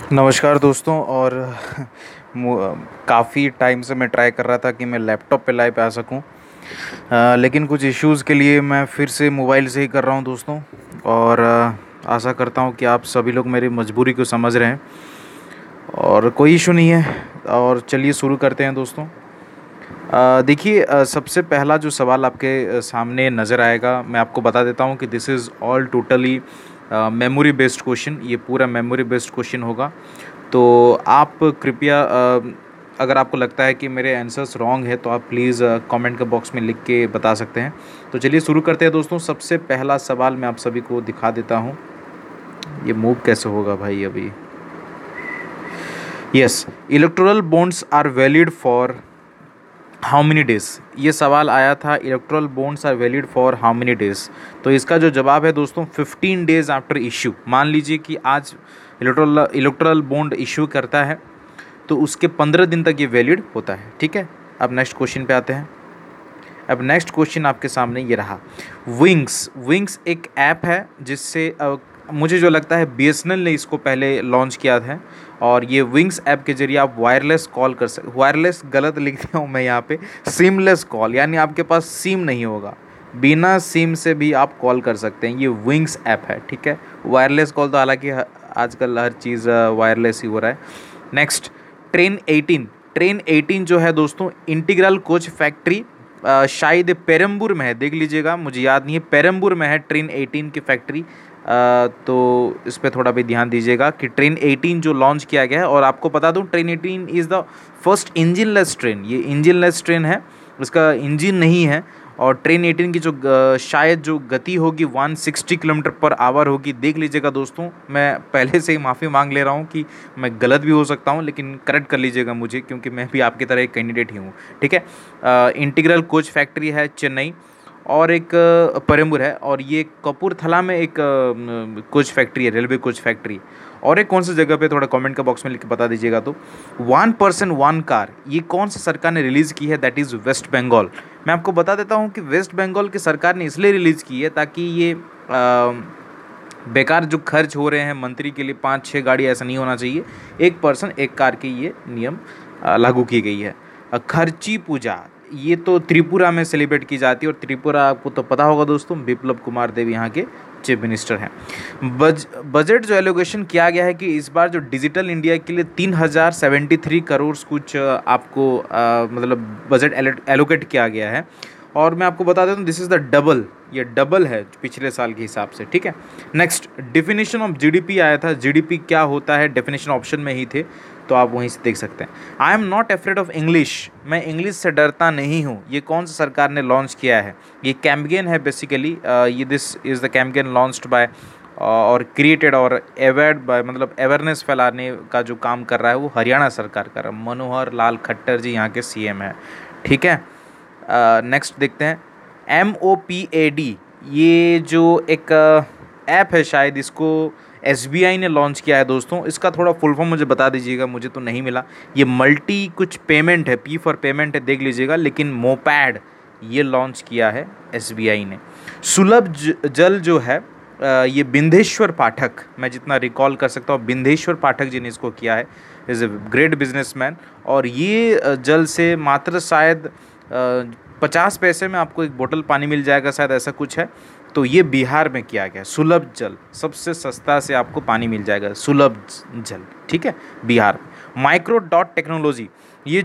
नमस्कार दोस्तों। और काफ़ी टाइम से मैं ट्राई कर रहा था कि मैं लैपटॉप पे लाइव आ सकूं, लेकिन कुछ इश्यूज़ के लिए मैं फिर से मोबाइल से ही कर रहा हूं दोस्तों। और आशा करता हूं कि आप सभी लोग मेरी मजबूरी को समझ रहे हैं और कोई इशू नहीं है। और चलिए शुरू करते हैं दोस्तों। देखिए, सबसे पहला जो सवाल आपके सामने नज़र आएगा, मैं आपको बता देता हूँ कि this is all totally memory based question. ये पूरा मेमोरी बेस्ड क्वेश्चन होगा। तो आप कृपया, अगर आपको लगता है कि मेरे आंसर्स रॉन्ग है तो आप प्लीज़ कमेंट के बॉक्स में लिख के बता सकते हैं। तो चलिए शुरू करते हैं दोस्तों। सबसे पहला सवाल मैं आप सभी को दिखा देता हूँ। ये मूव कैसे होगा भाई अभी। Yes, electoral bonds are valid for how many days. ये सवाल आया था, electoral bonds are valid for how many days. तो इसका जो जवाब है दोस्तों, 15 डेज आफ्टर इशू। मान लीजिए कि आज इलेक्टोरल बॉन्ड इशू करता है तो उसके 15 दिन तक ये वैलिड होता है। ठीक है, अब नेक्स्ट क्वेश्चन पे आते हैं। अब नेक्स्ट क्वेश्चन आपके सामने ये रहा। विंग्स विंग्स एक ऐप है जिससे मुझे जो लगता है बीएसएनएल ने इसको पहले लॉन्च किया था। और ये विंग्स ऐप के जरिए आप वायरलेस कॉल कर सकते। वायरलेस गलत लिख दिया हूँ मैं यहाँ पे, सिमलेस कॉल, यानी आपके पास सिम नहीं होगा, बिना सिम से भी आप कॉल कर सकते हैं। ये विंग्स ऐप है। ठीक है, वायरलेस कॉल तो हालांकि आजकल हर चीज़ वायरलेस ही हो रहा है। नेक्स्ट, ट्रेन 18 जो है दोस्तों, इंटीग्रल कोच फैक्ट्री शायद पेरम्बूर में है, देख लीजिएगा, मुझे याद नहीं है, पेरम्बूर में है ट्रेन 18 की फैक्ट्री। तो इस पर थोड़ा भी ध्यान दीजिएगा कि ट्रेन 18 जो लॉन्च किया गया है। और आपको बता दूं, train 18 is the first engineless train. ये इंजनलेस ट्रेन है, उसका इंजन नहीं है। और ट्रेन 18 की जो शायद जो गति होगी 160 किलोमीटर पर आवर होगी। देख लीजिएगा दोस्तों, मैं पहले से ही माफ़ी मांग ले रहा हूँ कि मैं गलत भी हो सकता हूँ, लेकिन करेक्ट कर लीजिएगा मुझे, क्योंकि मैं भी आपकी तरह एक कैंडिडेट ही हूँ। ठीक है, इंटीग्रल कोच फैक्ट्री है चेन्नई, और एक पेरम्बूर है, और ये कपूरथला में एक कोच फैक्ट्री है, रेलवे कोच फैक्ट्री। और एक कौन सी जगह पे, थोड़ा कमेंट का बॉक्स में लिख के बता दीजिएगा। तो 1 पर्सन 1 कार, ये कौन सी सरकार ने रिलीज़ की है? That is West Bengal. मैं आपको बता देता हूँ कि वेस्ट बंगाल की सरकार ने इसलिए रिलीज़ की है ताकि ये बेकार जो खर्च हो रहे हैं मंत्री के लिए 5-6 गाड़ी, ऐसा नहीं होना चाहिए। 1 पर्सन 1 कार की ये नियम लागू की गई है। खर्ची पूजा, ये तो त्रिपुरा में सेलिब्रेट की जाती है, और त्रिपुरा आपको तो पता होगा दोस्तों, बिप्लब कुमार देव यहाँ के चीफ मिनिस्टर हैं। बजट जो एलोकेशन किया गया है कि इस बार जो डिजिटल इंडिया के लिए 3073 करोड़ कुछ आपको मतलब बजट एलोकेट किया गया है। और मैं आपको बता देता हूँ, दिस इज़ द डबल, ये डबल है पिछले साल के हिसाब से। ठीक है, नेक्स्ट, डेफिनेशन ऑफ जीडीपी आया था। जीडीपी क्या होता है, डेफिनेशन ऑप्शन में ही थे, तो आप वहीं से देख सकते हैं। I am not afraid of English, मैं इंग्लिश से डरता नहीं हूँ। ये कौन सी सरकार ने लॉन्च किया है? ये कैम्पेन है बेसिकली। ये this is the campaign launched by और क्रिएटेड और अवेयर्ड बाय, मतलब अवेयरनेस फैलाने का जो काम कर रहा है वो हरियाणा सरकार कर रहा है। मनोहर लाल खट्टर जी यहाँ के सीएम है। ठीक है, नेक्स्ट देखते हैं। MOPAD, ये जो एक ऐप है, शायद इसको SBI ने लॉन्च किया है दोस्तों। इसका थोड़ा फुल फॉर्म मुझे बता दीजिएगा, मुझे तो नहीं मिला। ये मल्टी कुछ पेमेंट है, P फॉर पेमेंट है, देख लीजिएगा। लेकिन मोपैड ये लॉन्च किया है SBI ने। सुलभ जल जो है, ये बिंदेश्वर पाठक, मैं जितना रिकॉल कर सकता हूँ, बिंदेश्वर पाठक जी ने इसको किया है। Is a great businessman. और ये जल से मात्र शायद 50 पैसे में आपको एक बोतल पानी मिल जाएगा, शायद ऐसा कुछ है। तो ये बिहार में किया गया, सुलभ जल, सबसे सस्ता से आपको पानी मिल जाएगा, सुलभ जल। ठीक है, बिहार में। माइक्रो डॉट टेक्नोलॉजी, ये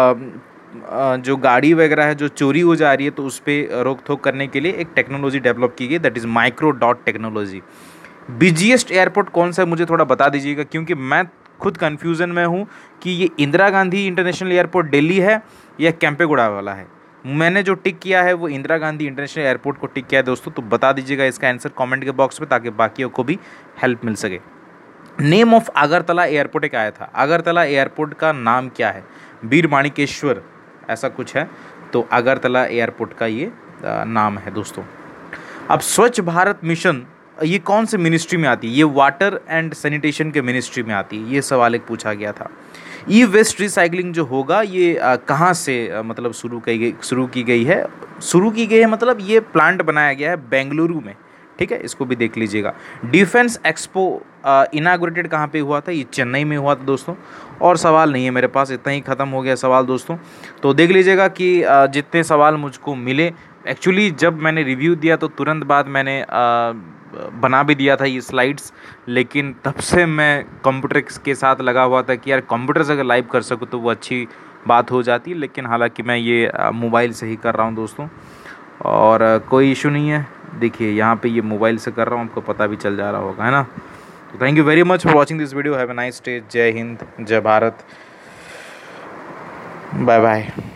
जो गाड़ी वगैरह है जो चोरी हो जा रही है, तो उस पर रोक थोक करने के लिए एक टेक्नोलॉजी डेवलप की गई, that is micro dot technology. Busiest airport कौन सा है, मुझे थोड़ा बता दीजिएगा, क्योंकि मैं खुद कन्फ्यूज़न में हूँ कि ये इंदिरा गांधी इंटरनेशनल एयरपोर्ट दिल्ली है या केम्पेगौड़ा वाला है। मैंने जो टिक किया है वो इंदिरा गांधी इंटरनेशनल एयरपोर्ट को टिक किया है दोस्तों। तो बता दीजिएगा इसका आंसर कमेंट के बॉक्स में, ताकि बाकियों को भी हेल्प मिल सके। नेम ऑफ अगरतला एयरपोर्ट एक आया था, अगरतला एयरपोर्ट का नाम क्या है? वीर माणिकेश्वर ऐसा कुछ है। तो अगरतला एयरपोर्ट का ये नाम है दोस्तों। अब स्वच्छ भारत मिशन, ये कौन से मिनिस्ट्री में आती है? ये वाटर एंड सैनिटेशन के मिनिस्ट्री में आती है। ये सवाल एक पूछा गया था। ई वेस्ट रिसाइकलिंग जो होगा, ये कहाँ से मतलब शुरू की गई है? मतलब ये प्लांट बनाया गया है बेंगलुरु में। ठीक है, इसको भी देख लीजिएगा। डिफेंस एक्सपो इनाग्रेटेड कहाँ पे हुआ था? ये चेन्नई में हुआ था दोस्तों। और सवाल नहीं है मेरे पास, इतना ही ख़त्म हो गया सवाल दोस्तों। तो देख लीजिएगा कि जितने सवाल मुझको मिले, एक्चुअली जब मैंने रिव्यू दिया तो तुरंत बाद मैंने बना भी दिया था ये स्लाइड्स, लेकिन तब से मैं कंप्यूटर के साथ लगा हुआ था कि यार कंप्यूटर से अगर लाइव कर सकूँ तो वो अच्छी बात हो जाती, लेकिन हालांकि मैं ये मोबाइल से ही कर रहा हूँ दोस्तों, और कोई इशू नहीं है। देखिए यहाँ पे ये मोबाइल से कर रहा हूँ, आपको पता भी चल जा रहा होगा, है ना। तो thank you very much for watching this video. Have a nice day. जय हिंद, जय भारत, बाय बाय।